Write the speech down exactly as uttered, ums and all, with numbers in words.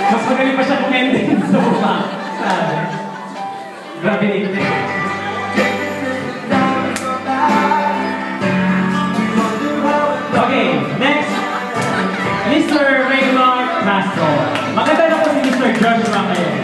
Mas magaling pa siya kumendin sa mukha. Sabi. Grabe nito. Okay, next. Mister Raymond Castro. Maganda na po si Mister Joshua kayo.